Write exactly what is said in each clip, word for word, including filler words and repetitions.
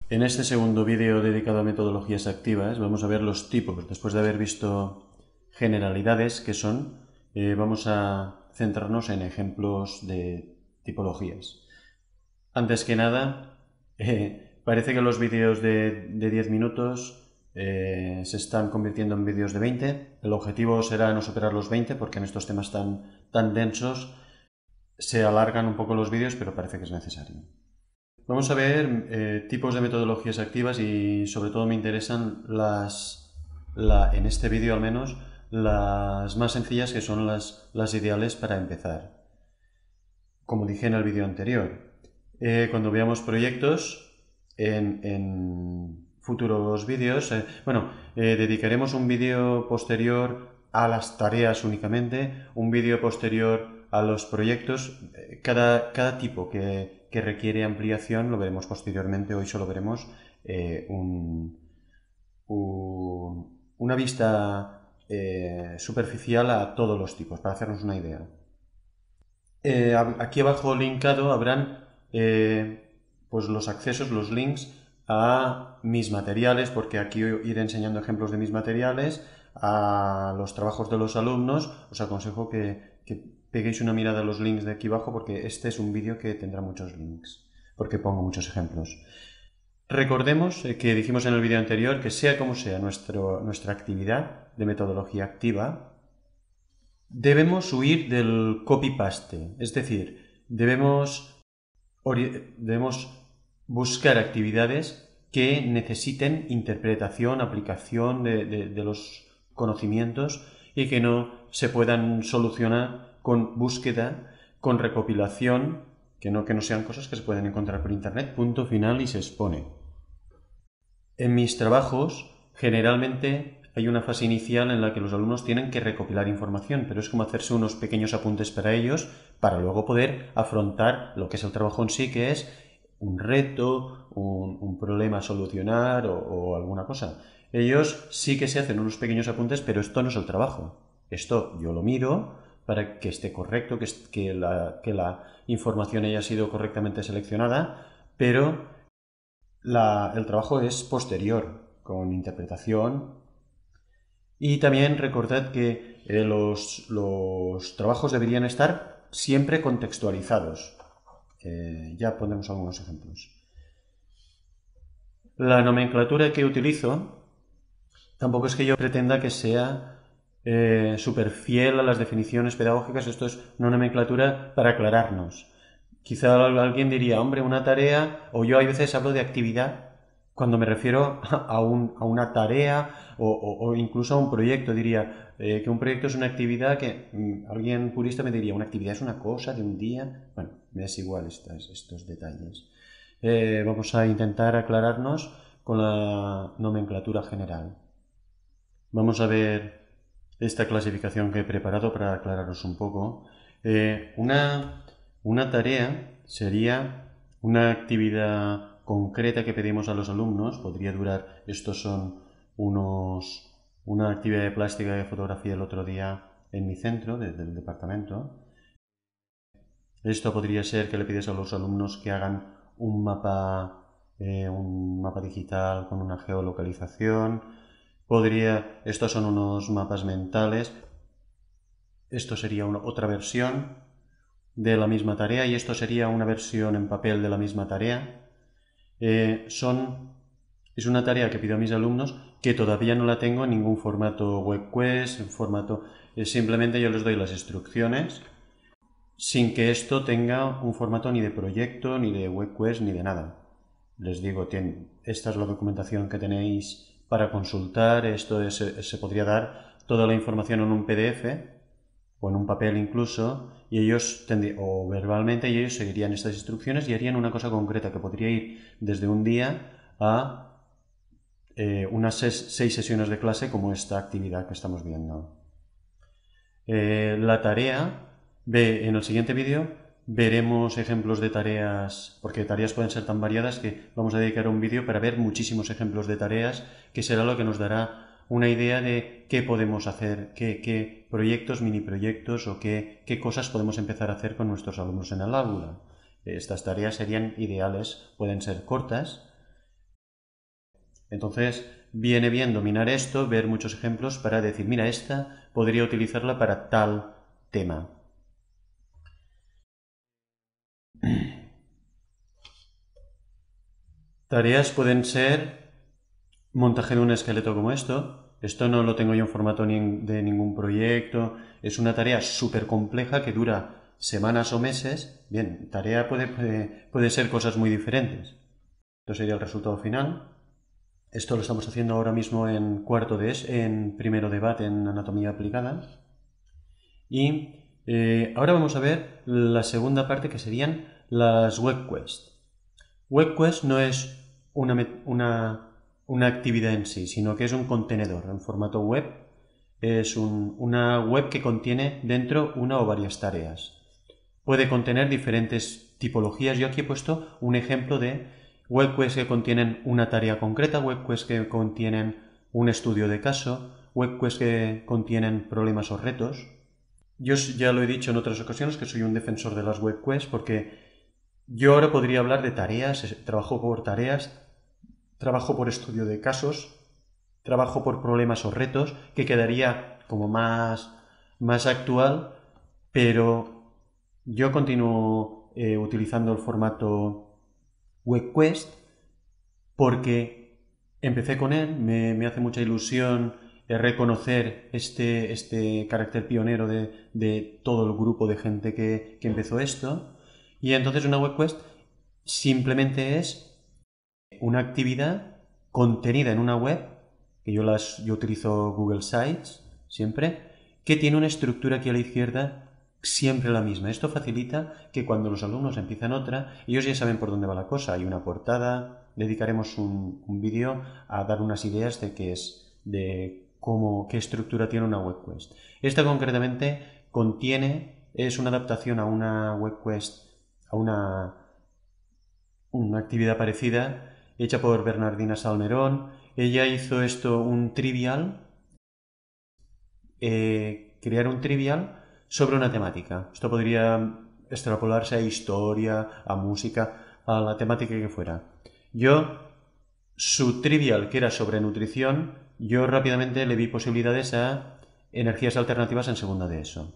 En este segundo vídeo dedicado a metodologías activas vamos a ver los tipos. Después de haber visto generalidades que son, eh, vamos a centrarnos en ejemplos de tipologías. Antes que nada, eh, parece que los vídeos de, de diez minutos eh, se están convirtiendo en vídeos de veinte. El objetivo será no superar los veinte porque en estos temas tan, tan densos se alargan un poco los vídeos, pero parece que es necesario. Vamos a ver eh, tipos de metodologías activas y sobre todo me interesan las, la, en este vídeo al menos, las más sencillas, que son las, las ideales para empezar. Como dije en el vídeo anterior, eh, cuando veamos proyectos en, en futuros vídeos, eh, bueno, eh, dedicaremos un vídeo posterior a las tareas únicamente, un vídeo posterior a los proyectos. Cada, cada tipo que, que requiere ampliación lo veremos posteriormente. Hoy solo veremos eh, un, un, una vista eh, superficial a todos los tipos, para hacernos una idea. Eh, aquí abajo linkado habrán eh, pues los accesos, los links a mis materiales, porque aquí iré enseñando ejemplos de mis materiales, a los trabajos de los alumnos. Os aconsejo que, que peguéis una mirada a los links de aquí abajo, porque este es un vídeo que tendrá muchos links, porque pongo muchos ejemplos. Recordemos que dijimos en el vídeo anterior que sea como sea nuestro, nuestra actividad de metodología activa, debemos huir del copy-paste, es decir, debemos, debemos buscar actividades que necesiten interpretación, aplicación de, de, de los conocimientos y que no se puedan solucionar con búsqueda, con recopilación, que no, que no sean cosas que se pueden encontrar por internet, punto final y se expone. En mis trabajos, generalmente hay una fase inicial en la que los alumnos tienen que recopilar información, pero es como hacerse unos pequeños apuntes para ellos, para luego poder afrontar lo que es el trabajo en sí, que es un reto, un, un problema a solucionar o, o alguna cosa. Ellos sí que se hacen unos pequeños apuntes, pero esto no es el trabajo. Esto yo lo miro para que esté correcto, que, que, la, que la información haya sido correctamente seleccionada, pero La, el trabajo es posterior, con interpretación. Y también recordad que eh, los, los, trabajos deberían estar siempre contextualizados. Eh, ya pondremos algunos ejemplos. La nomenclatura que utilizo tampoco es que yo pretenda que sea eh, súper fiel a las definiciones pedagógicas. Esto es una nomenclatura para aclararnos. Quizá alguien diría, hombre, una tarea, o yo a veces hablo de actividad cuando me refiero a, un, a una tarea o, o, o, incluso a un proyecto. Diría eh, que un proyecto es una actividad que mmm, alguien purista me diría, una actividad es una cosa de un día. Bueno, me es igual estos, estos detalles. Eh, vamos a intentar aclararnos con la nomenclatura general. Vamos a ver esta clasificación que he preparado para aclararos un poco. Eh, una, una tarea sería una actividad concreta que pedimos a los alumnos. Podría durar, estos son unos, una actividad de plástica de fotografía el otro día en mi centro, desde el departamento. Esto podría ser que le pides a los alumnos que hagan un mapa, eh, un mapa digital con una geolocalización. Podría, estos son unos mapas mentales. Esto sería una, otra versión de la misma tarea y esto sería una versión en papel de la misma tarea. Eh, son, es una tarea que pido a mis alumnos que todavía no la tengo en ningún formato WebQuest, en formato, eh, simplemente yo les doy las instrucciones sin que esto tenga un formato ni de proyecto, ni de WebQuest, ni de nada. Les digo, esta es la documentación que tenéis para consultar, esto es, se podría dar toda la información en un P D F o en un papel incluso, y ellos o verbalmente, y ellos seguirían estas instrucciones y harían una cosa concreta que podría ir desde un día a eh, unas seis, seis sesiones de clase como esta actividad que estamos viendo. Eh, la tarea, ve, en el siguiente vídeo veremos ejemplos de tareas, porque tareas pueden ser tan variadas que vamos a dedicar un vídeo para ver muchísimos ejemplos de tareas, que será lo que nos dará una idea de qué podemos hacer, qué, qué proyectos, mini proyectos o qué, qué cosas podemos empezar a hacer con nuestros alumnos en el aula. Estas tareas serían ideales, pueden ser cortas, Entonces, viene bien dominar esto, ver muchos ejemplos para decir, mira, esta podría utilizarla para tal tema. Tareas pueden ser montaje de un esqueleto como esto. Esto no lo tengo yo en formato ni de ningún proyecto. Es una tarea súper compleja que dura semanas o meses. Bien, tarea puede, puede, puede ser cosas muy diferentes. Esto sería el resultado final. Esto lo estamos haciendo ahora mismo en cuarto de es, en primero de B A T en anatomía aplicada. Y eh, ahora vamos a ver la segunda parte, que serían las web quests. Web quest no es una, una, una actividad en sí, sino que es un contenedor en formato web. Es un, una web que contiene dentro una o varias tareas. Puede contener diferentes tipologías. Yo aquí he puesto un ejemplo de web quests que contienen una tarea concreta, web quests que contienen un estudio de caso, web quests que contienen problemas o retos. Yo ya lo he dicho en otras ocasiones que soy un defensor de las web quests porque yo ahora podría hablar de tareas, trabajo por tareas, trabajo por estudio de casos, trabajo por problemas o retos, que quedaría como más, más actual, pero yo continúo eh, utilizando el formato WebQuest porque empecé con él, me, me hace mucha ilusión reconocer este, este carácter pionero de, de todo el grupo de gente que, que empezó esto. Y entonces una web quest simplemente es una actividad contenida en una web, que yo, las, yo utilizo Google Sites siempre, que tiene una estructura aquí a la izquierda siempre la misma. Esto facilita que cuando los alumnos empiezan otra, ellos ya saben por dónde va la cosa. Hay una portada, dedicaremos un, un vídeo a dar unas ideas de qué es, de cómo, qué estructura tiene una web quest. Esta concretamente contiene, es una adaptación a una web quest, a una, una actividad parecida, hecha por Bernardina Salmerón. Ella hizo esto, un trivial, eh, crear un trivial sobre una temática. Esto podría extrapolarse a historia, a música, a la temática que fuera. Yo, su trivial, que era sobre nutrición, yo rápidamente le vi posibilidades a energías alternativas en segunda de eso.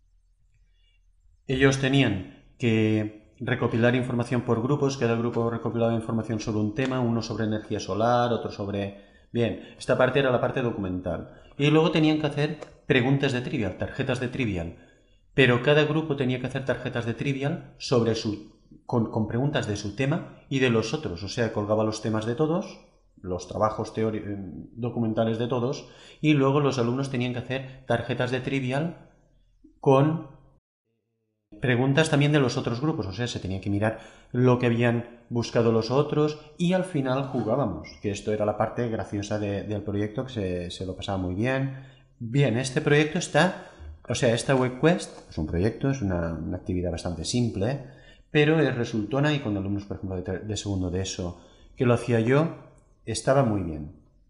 Ellos tenían que recopilar información por grupos, cada grupo recopilaba información sobre un tema, uno sobre energía solar, otro sobre... Bien, esta parte era la parte documental. Y luego tenían que hacer preguntas de trivial, tarjetas de trivial. Pero cada grupo tenía que hacer tarjetas de trivial sobre su, con, con preguntas de su tema y de los otros. O sea, colgaba los temas de todos, los trabajos documentales de todos, y luego los alumnos tenían que hacer tarjetas de trivial con preguntas también de los otros grupos, o sea, se tenía que mirar lo que habían buscado los otros y al final jugábamos, que esto era la parte graciosa de, del proyecto, que se, se lo pasaba muy bien. Bien, este proyecto está, o sea, esta web quest es un proyecto, es una, una actividad bastante simple, pero es resultona y con alumnos, por ejemplo, de, de segundo de eso, que lo hacía yo, estaba muy bien.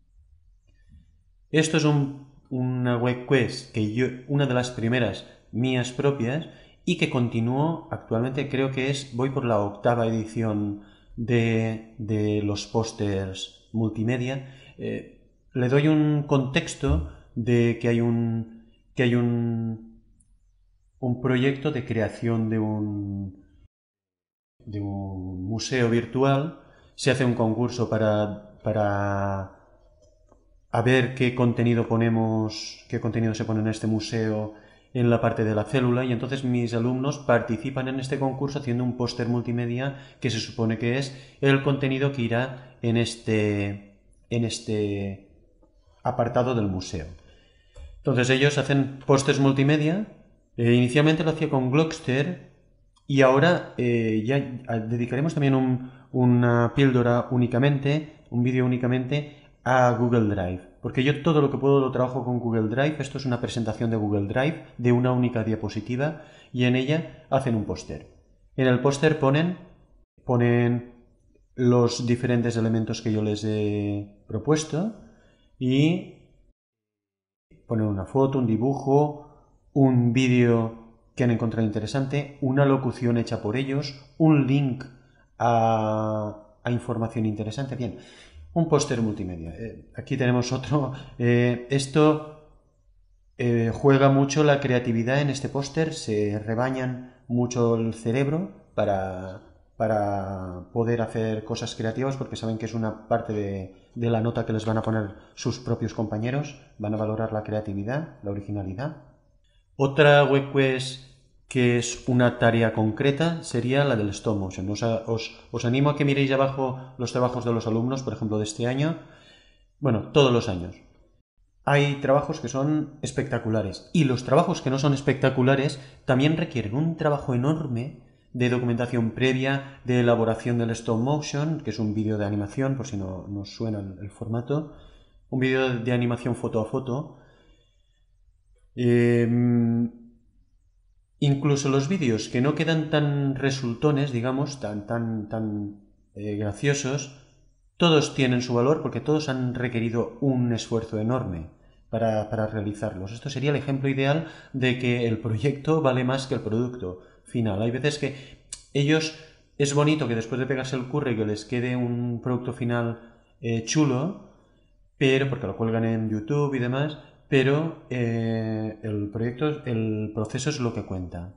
Esto es un, una web quest que yo, una de las primeras mías propias, y que continúo actualmente, creo que es, voy por la octava edición de, de los pósters multimedia. Eh, le doy un contexto de que hay un, que hay un, un proyecto de creación de un, de un museo virtual. Se hace un concurso para, para a ver qué contenido ponemos, qué contenido se pone en este museo en la parte de la célula, y entonces mis alumnos participan en este concurso haciendo un póster multimedia que se supone que es el contenido que irá en este, en este apartado del museo. Entonces ellos hacen pósters multimedia. Eh, inicialmente lo hacía con Glockster y ahora eh, ya dedicaremos también un, una píldora únicamente, un vídeo únicamente a Google Drive, porque yo todo lo que puedo lo trabajo con Google Drive. Esto es una presentación de Google Drive de una única diapositiva y en ella hacen un póster. En el póster ponen, ponen los diferentes elementos que yo les he propuesto y ponen una foto, un dibujo, un vídeo que han encontrado interesante, una locución hecha por ellos, un link a, a información interesante. Bien, Un póster multimedia. Eh, aquí tenemos otro. Eh, esto eh, juega mucho la creatividad en este póster. Se rebañan mucho el cerebro para, para poder hacer cosas creativas porque saben que es una parte de, de la nota que les van a poner sus propios compañeros. Van a valorar la creatividad, la originalidad. Otra web quest que es una tarea concreta sería la del stop motion. Os, os, os animo a que miréis abajo los trabajos de los alumnos, por ejemplo, de este año. Bueno, todos los años. Hay trabajos que son espectaculares y los trabajos que no son espectaculares también requieren un trabajo enorme de documentación previa, de elaboración del stop motion, que es un vídeo de animación, por si no nos suena el, el formato, un vídeo de animación foto a foto. Eh, incluso los vídeos que no quedan tan resultones, digamos, tan, tan, tan eh, graciosos, todos tienen su valor porque todos han requerido un esfuerzo enorme para, para realizarlos. Esto sería el ejemplo ideal de que el proyecto vale más que el producto final. Hay veces que ellos, es bonito que después de pegarse el curry que les quede un producto final eh, chulo, pero porque lo cuelgan en YouTube y demás, pero eh, el proyecto, el proceso es lo que cuenta.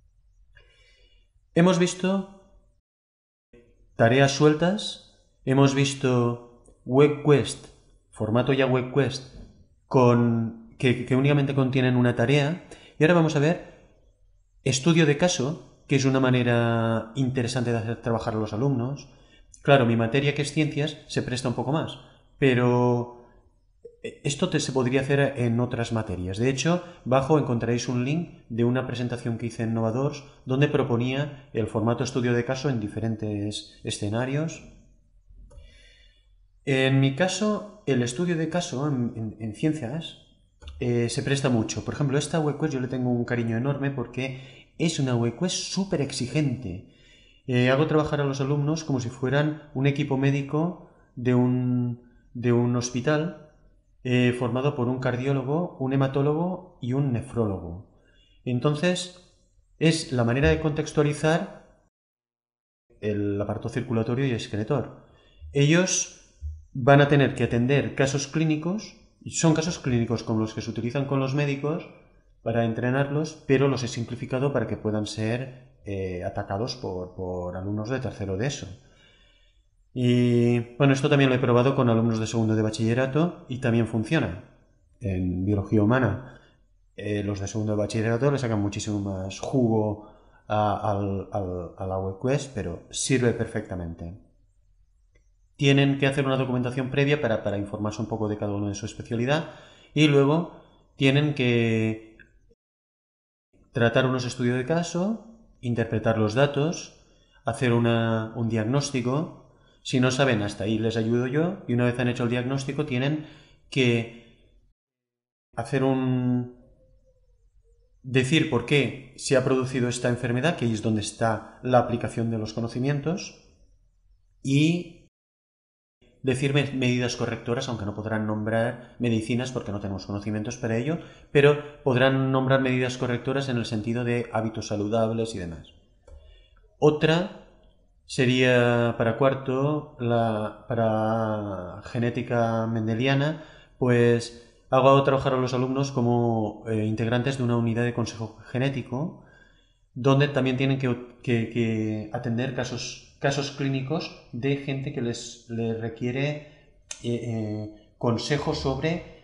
Hemos visto tareas sueltas, hemos visto WebQuest, formato ya WebQuest, con, que, que únicamente contienen una tarea, y ahora vamos a ver estudio de caso, que es una manera interesante de hacer trabajar a los alumnos. Claro, mi materia, que es ciencias, se presta un poco más, pero esto te, se podría hacer en otras materias. De hecho, abajo encontraréis un link de una presentación que hice en Novadors donde proponía el formato estudio de caso en diferentes escenarios. En mi caso, el estudio de caso en, en, en ciencias eh, se presta mucho. Por ejemplo, esta webquest yo le tengo un cariño enorme porque es una webquest súper exigente. Eh, hago trabajar a los alumnos como si fueran un equipo médico de un, de un hospital eh, formado por un cardiólogo, un hematólogo y un nefrólogo. Entonces, es la manera de contextualizar el aparato circulatorio y excretor. Ellos van a tener que atender casos clínicos, y son casos clínicos como los que se utilizan con los médicos para entrenarlos, pero los he simplificado para que puedan ser eh, atacados por, por alumnos de tercero de eso. Y bueno, esto también lo he probado con alumnos de segundo de bachillerato y también funciona. En biología humana, eh, los de segundo de bachillerato le sacan muchísimo más jugo a, al, al, a la WebQuest, pero sirve perfectamente. Tienen que hacer una documentación previa para, para informarse un poco de cada uno de su especialidad y luego tienen que tratar unos estudios de caso, interpretar los datos, hacer una, un diagnóstico. Si no saben, hasta ahí les ayudo yo, y una vez han hecho el diagnóstico tienen que hacer un... decir por qué se ha producido esta enfermedad, que ahí es donde está la aplicación de los conocimientos, y decir medidas correctoras, aunque no podrán nombrar medicinas porque no tenemos conocimientos para ello, pero podrán nombrar medidas correctoras en el sentido de hábitos saludables y demás. Otra sería para cuarto, la, para genética mendeliana, pues hago trabajar a los alumnos como eh, integrantes de una unidad de consejo genético, donde también tienen que, que, que atender casos, casos clínicos de gente que les, les requiere eh, eh, consejos sobre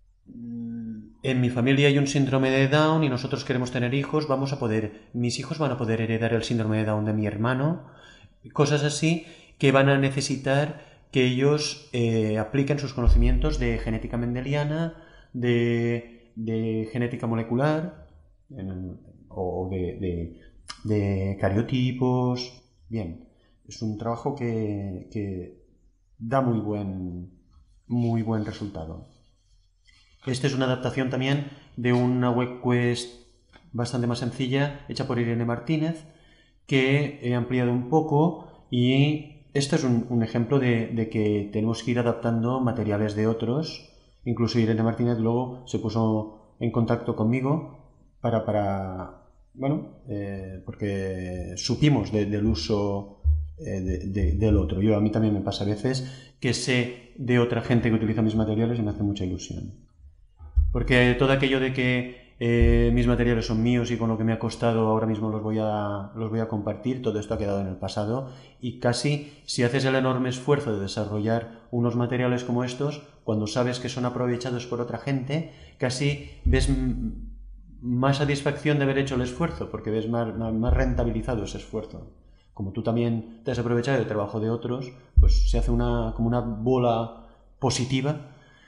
en mi familia hay un síndrome de Down y nosotros queremos tener hijos, vamos a poder, mis hijos van a poder heredar el síndrome de Down de mi hermano, cosas así que van a necesitar que ellos eh, apliquen sus conocimientos de genética mendeliana, de, de genética molecular en, o de, de, de cariotipos. Bien, es un trabajo que, que da muy buen, muy buen resultado. Esta es una adaptación también de una WebQuest bastante más sencilla, hecha por Irene Martínez, que he ampliado un poco, y esto es un, un ejemplo de, de que tenemos que ir adaptando materiales de otros. Incluso Irene Martínez luego se puso en contacto conmigo para, para bueno, eh, porque supimos de, del uso eh, de, de, del otro. Yo, a mí también me pasa a veces que sé de otra gente que utiliza mis materiales y me hace mucha ilusión. Porque todo aquello de que eh, mis materiales son míos y con lo que me ha costado ahora mismo los voy, a, los voy a compartir, todo esto ha quedado en el pasado y casi si haces el enorme esfuerzo de desarrollar unos materiales como estos, cuando sabes que son aprovechados por otra gente, casi ves más satisfacción de haber hecho el esfuerzo, porque ves más, más rentabilizado ese esfuerzo. Como tú también te has aprovechado del trabajo de otros, pues se hace una, como una bola positiva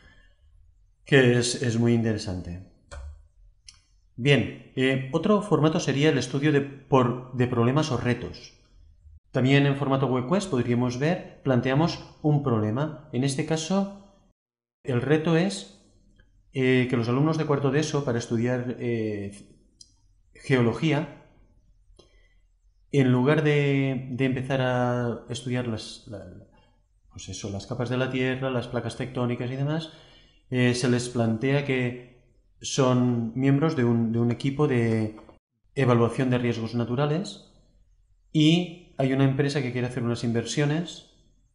que es, es muy interesante. Bien, eh, otro formato sería el estudio de, por, de problemas o retos. También en formato WebQuest podríamos ver, planteamos un problema. En este caso, el reto es eh, que los alumnos de cuarto de ESO, para estudiar eh, geología, en lugar de, de empezar a estudiar las, la, pues eso, las capas de la Tierra, las placas tectónicas y demás, eh, se les plantea que son miembros de un, de un equipo de evaluación de riesgos naturales y hay una empresa que quiere hacer unas inversiones,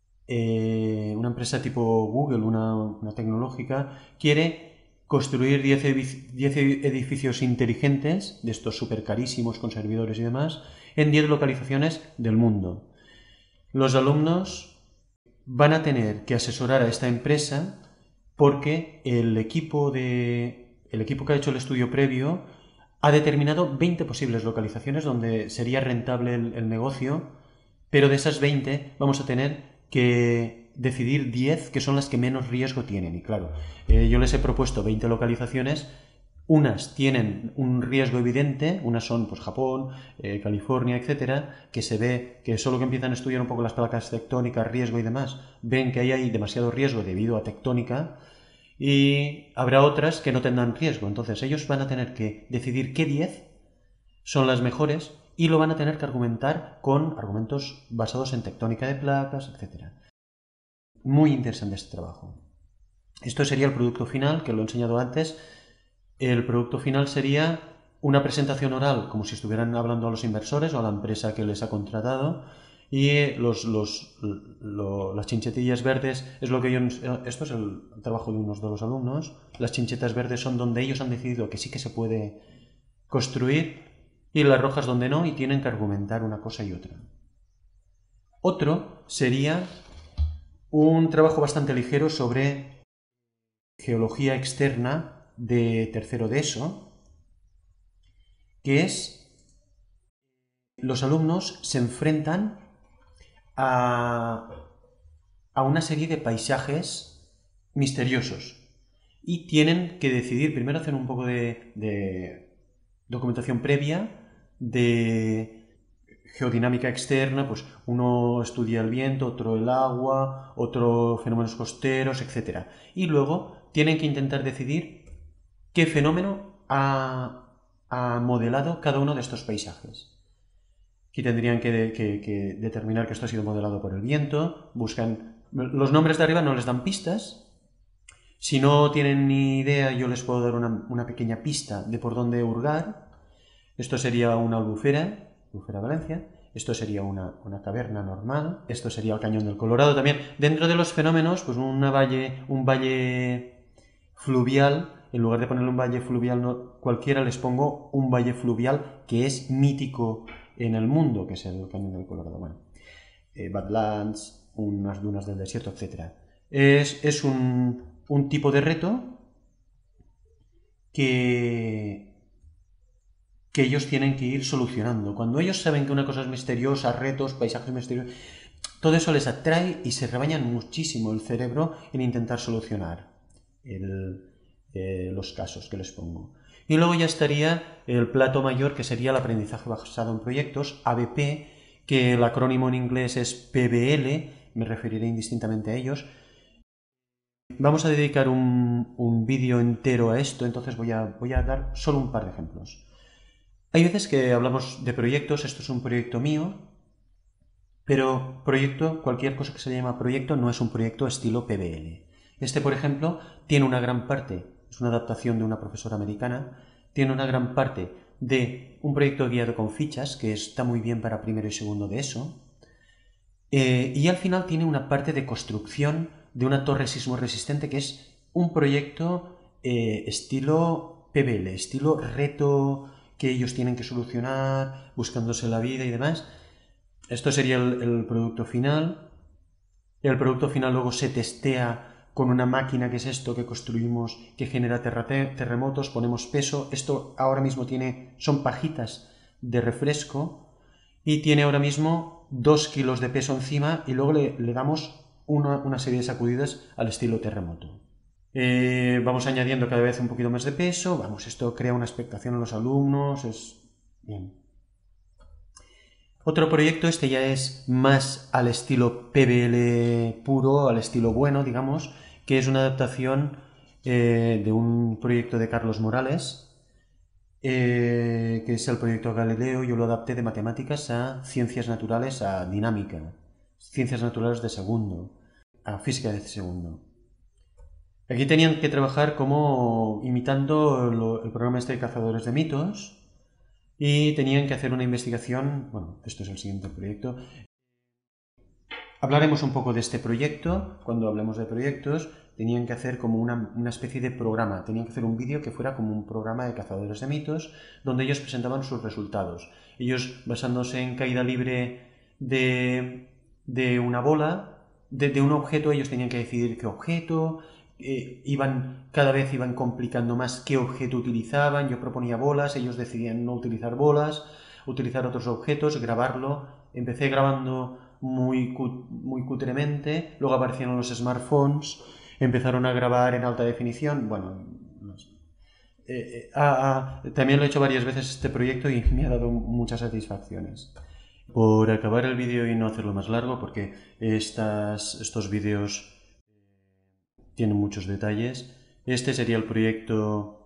eh, una empresa tipo Google, una, una tecnológica, quiere construir diez edificios inteligentes, de estos súper carísimos con servidores y demás, en diez localizaciones del mundo. Los alumnos van a tener que asesorar a esta empresa porque el equipo, de, el equipo que ha hecho el estudio previo ha determinado veinte posibles localizaciones donde sería rentable el, el negocio, pero de esas veinte vamos a tener que decidir diez que son las que menos riesgo tienen. Y claro, eh, yo les he propuesto veinte localizaciones. Unas tienen un riesgo evidente, unas son pues Japón, eh, California, etcétera, que se ve que solo que empiezan a estudiar un poco las placas tectónicas, riesgo y demás, ven que ahí hay demasiado riesgo debido a tectónica, y habrá otras que no tendrán riesgo. Entonces ellos van a tener que decidir qué diez son las mejores y lo van a tener que argumentar con argumentos basados en tectónica de placas, etcétera. Muy interesante este trabajo. Esto sería el producto final, que lo he enseñado antes. El producto final sería una presentación oral, como si estuvieran hablando a los inversores o a la empresa que les ha contratado, y los, los, lo, las chinchetillas verdes es lo que ellos, esto es el trabajo de unos de los alumnos. Las chinchetas verdes son donde ellos han decidido que sí que se puede construir y las rojas donde no, y tienen que argumentar una cosa y otra. Otro sería un trabajo bastante ligero sobre geología externa de tercero de ESO, que es los alumnos se enfrentan a, a una serie de paisajes misteriosos y tienen que decidir, primero hacer un poco de, de documentación previa de geodinámica externa, pues uno estudia el viento, otro el agua, otro fenómenos costeros, etcétera. Y luego tienen que intentar decidir qué fenómeno ha, ha modelado cada uno de estos paisajes. Aquí tendrían que, que, que determinar que esto ha sido modelado por el viento, buscan... Los nombres de arriba no les dan pistas. Si no tienen ni idea, yo les puedo dar una, una pequeña pista de por dónde hurgar. Esto sería una albufera, albufera Valencia. Esto sería una, una caverna normal. Esto sería el Cañón del Colorado también. Dentro de los fenómenos, pues una valle, un valle fluvial. En lugar de ponerle un valle fluvial no, cualquiera, les pongo un valle fluvial que es mítico en el mundo, que es el Cañón del Colorado. Bueno, eh, Badlands, unas dunas del desierto, etcétera. Es, es un, un tipo de reto que, que ellos tienen que ir solucionando. Cuando ellos saben que una cosa es misteriosa, retos, paisajes misteriosos, todo eso les atrae y se rebañan muchísimo el cerebro en intentar solucionar el, eh, los casos que les pongo. Y luego ya estaría el plato mayor, que sería el aprendizaje basado en proyectos, A B P, que el acrónimo en inglés es P B L, me referiré indistintamente a ellos. Vamos a dedicar un, un vídeo entero a esto, entonces voy a, voy a dar solo un par de ejemplos. Hay veces que hablamos de proyectos, esto es un proyecto mío, pero proyecto, cualquier cosa que se llama proyecto, no es un proyecto estilo P B L. Este, por ejemplo, tiene una gran parte, es una adaptación de una profesora americana, tiene una gran parte de un proyecto guiado con fichas, que está muy bien para primero y segundo de ESO. Eh, y al final tiene una parte de construcción de una torre sismo resistente que es un proyecto eh, estilo P B L, estilo reto que ellos tienen que solucionar, buscándose la vida y demás. Esto sería el, el producto final. El producto final luego se testea con una máquina que es esto que construimos, que genera terremotos, ponemos peso. Esto ahora mismo tiene, son pajitas de refresco y tiene ahora mismo dos kilos de peso encima y luego le, le damos una, una, serie de sacudidas al estilo terremoto. Eh, vamos añadiendo cada vez un poquito más de peso, vamos, esto crea una expectación en los alumnos, es bien. Otro proyecto, este ya es más al estilo P B L puro, al estilo bueno, digamos, que es una adaptación eh, de un proyecto de Carlos Morales, eh, que es el proyecto Galileo. Yo lo adapté de matemáticas a ciencias naturales, a dinámica, ciencias naturales de segundo, a física de segundo. Aquí tenían que trabajar como imitando lo, el programa este de Cazadores de Mitos y tenían que hacer una investigación, bueno, esto es el siguiente proyecto. Hablaremos un poco de este proyecto, cuando hablemos de proyectos, tenían que hacer como una, una especie de programa, tenían que hacer un vídeo que fuera como un programa de Cazadores de Mitos, donde ellos presentaban sus resultados. Ellos, basándose en caída libre de, de una bola, de, de un objeto, ellos tenían que decidir qué objeto, eh, iban, cada vez iban complicando más qué objeto utilizaban. Yo proponía bolas, ellos decidían no utilizar bolas, utilizar otros objetos, grabarlo. Empecé grabando muy, muy cutremente, luego aparecieron los smartphones, empezaron a grabar en alta definición, bueno, no sé. eh, eh, ah, ah, también lo he hecho varias veces este proyecto y me ha dado muchas satisfacciones. Por acabar el vídeo y no hacerlo más largo, porque estas, estos vídeos tienen muchos detalles, este sería el proyecto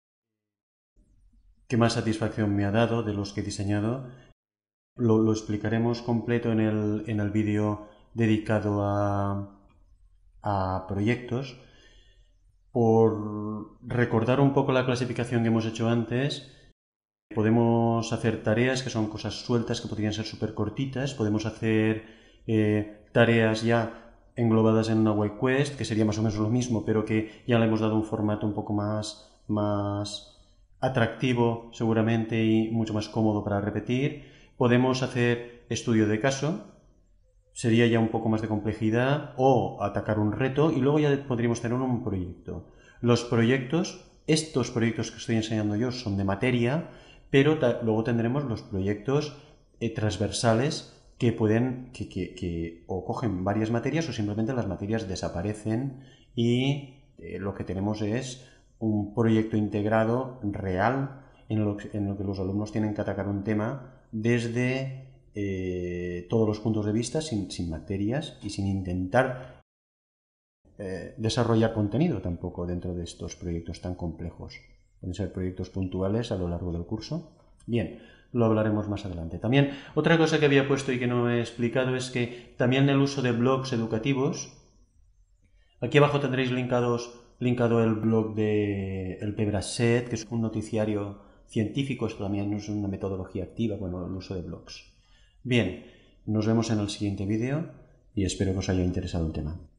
que más satisfacción me ha dado de los que he diseñado. Lo, lo explicaremos completo en el, en el vídeo dedicado a, a proyectos. Por recordar un poco la clasificación que hemos hecho antes, podemos hacer tareas que son cosas sueltas que podrían ser súper cortitas, podemos hacer eh, tareas ya englobadas en una web quest, que sería más o menos lo mismo, pero que ya le hemos dado un formato un poco más, más atractivo seguramente y mucho más cómodo para repetir. Podemos hacer estudio de caso, sería ya un poco más de complejidad, o atacar un reto y luego ya podríamos tener un proyecto. Los proyectos, estos proyectos que estoy enseñando yo son de materia, pero luego tendremos los proyectos eh, transversales que pueden, que, que, que o cogen varias materias o simplemente las materias desaparecen y eh, lo que tenemos es un proyecto integrado real en lo, en lo que los alumnos tienen que atacar un tema desde eh, todos los puntos de vista, sin, sin materias y sin intentar eh, desarrollar contenido tampoco dentro de estos proyectos tan complejos. Pueden ser proyectos puntuales a lo largo del curso. Bien, lo hablaremos más adelante. También, otra cosa que había puesto y que no he explicado es que también el uso de blogs educativos. Aquí abajo tendréis linkados, linkado el blog de el PebraSet, que es un noticiario científico. Esto también es una metodología activa, bueno, el uso de blogs. Bien, nos vemos en el siguiente vídeo y espero que os haya interesado el tema.